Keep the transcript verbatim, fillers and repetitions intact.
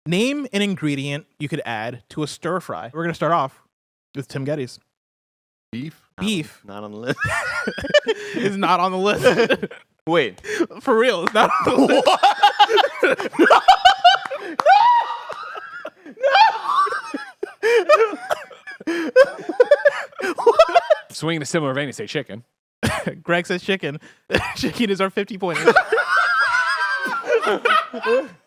Name an ingredient you could add to a stir fry. We're going to start off with Tim Geddes. Beef? Beef. Not on the list. Is not on the list. Wait. For real, it's not on the list. Swing in a similar vein and say chicken. Greg says chicken. Chicken is our fifty point.